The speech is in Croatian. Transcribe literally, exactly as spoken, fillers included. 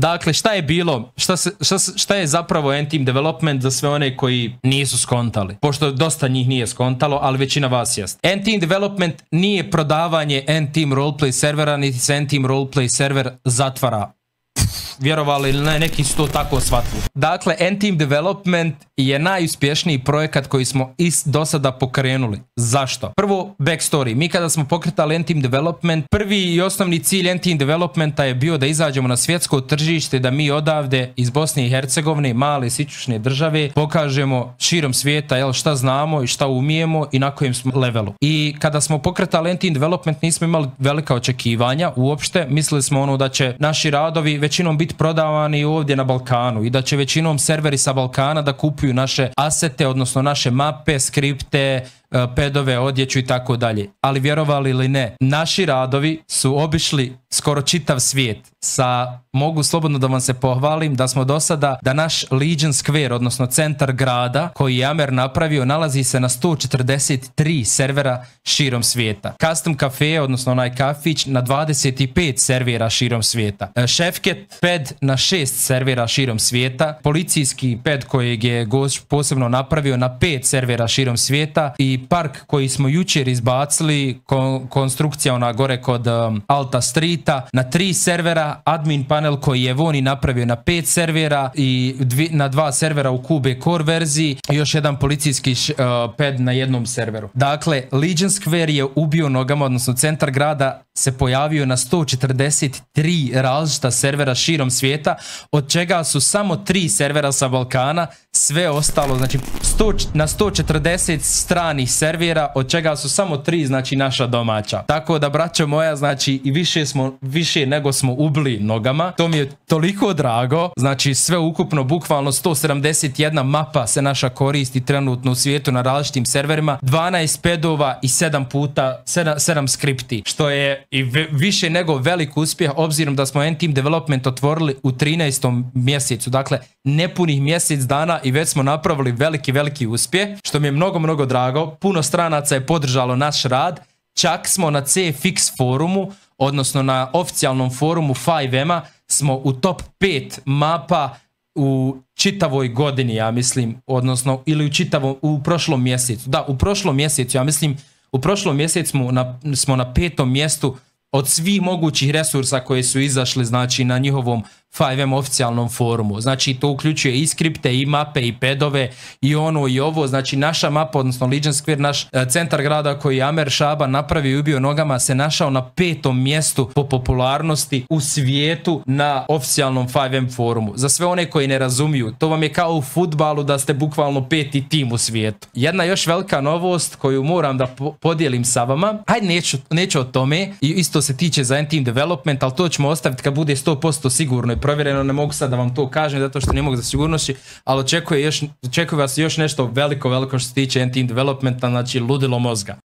Dakle, šta je bilo, šta, se, šta, šta je zapravo N-Team Development za sve one koji nisu skontali? Pošto dosta njih nije skontalo, ali većina vas jest. N-Team Development nije prodavanje N-Team Roleplay servera, niti se N-Team Roleplay server zatvara. Vjerovali ili ne, neki su to tako shvatili. Dakle, N-Team Development je najuspješniji projekat koji smo is do sada pokrenuli. Zašto? Prvo, backstory. Mi kada smo pokretali N-Team Development, prvi i osnovni cilj N-Team Developmenta je bio da izađemo na svjetsko tržište, da mi odavde iz Bosne i Hercegovine, male sićušne države, pokažemo širom svijeta jel, šta znamo i šta umijemo i na kojem smo levelu. I kada smo pokretali N-Team Development nismo imali velika očekivanja uopšte. Mislili smo ono da će naši radovi većinom biti prodavani ovdje na Balkanu i da će većinom serveri sa Balkana da kupuju naše asete, odnosno naše mape, skripte, pedove, odjeću i tako dalje. Ali vjerovali ili ne, naši radovi su obišli skoro čitav svijet. Sa, mogu slobodno da vam se pohvalim da smo do sada, da naš Legion Square, odnosno centar grada koji je Amer napravio, nalazi se na sto četrdeset tri servera širom svijeta. Custom Cafe, odnosno onaj kafić, na dvadeset pet servera širom svijeta. Šefket ped na šest servera širom svijeta. Policijski ped kojeg je gost posebno napravio na pet servera širom svijeta i park koji smo jučer izbacili, kon konstrukcija ona gore kod um, Alta Streeta, na tri servera, admin panel koji je Voni napravio na pet servera i dvi, na dva servera u Cube Core verziji i još jedan policijski š, uh, pad na jednom serveru. Dakle, Legion Square je ubio nogama, odnosno centar grada se pojavio na sto četrdeset tri različita servera širom svijeta, od čega su samo tri servera sa Balkana, sve ostalo, znači sto, na sto četrdeset stranih servera, od čega su samo tri, znači naša domaća. Tako da, braćo moja, znači i više smo, više nego smo ubili nogama. To mi je toliko drago, znači sve ukupno, bukvalno sto sedamdeset jedna mapa se naša koristi trenutno u svijetu na različitim serverima, dvanaest pedova i sedam puta, sedam skripti, što je i više nego velik uspjeh, obzirom da smo N-Team Development otvorili u trinaestom mjesecu, dakle nepunih mjesec dana i već smo napravili veliki, veliki uspjeh, što mi je mnogo, mnogo drago. Puno stranaca je podržalo naš rad, čak smo na C F X forumu, odnosno na oficijalnom forumu five M-a, smo u top pet mapa u čitavoj godini, ja mislim, odnosno ili u čitavom, u prošlom mjesecu. Da, u prošlom mjesecu, ja mislim, u prošlom mjesecu smo na, smo na petom mjestu od svih mogućih resursa koji su izašli, znači, na njihovom five M oficijalnom forumu. Znači, to uključuje i skripte, i mape, i pedove, i ono, i ovo. Znači, naša mapa, odnosno Legion Square, naš e, centar grada koji je Amer Šaba napravio i ubio nogama, se našao na petom mjestu po popularnosti u svijetu na oficijalnom five M forumu. Za sve one koji ne razumiju, to vam je kao u fudbalu da ste bukvalno peti tim u svijetu. Jedna još velika novost koju moram da po podijelim sa vama, hajde neću, neću o tome, i isto se tiče za N-Team Development, ali to ćemo ostaviti kad bude sto posto sigurno i provjereno, ne mogu sad da vam to kažem zato što ne mogu za sigurnosti, ali očekuje, još, očekuje vas još nešto veliko, veliko što se tiče N-Team Developmenta, znači ludilo mozga.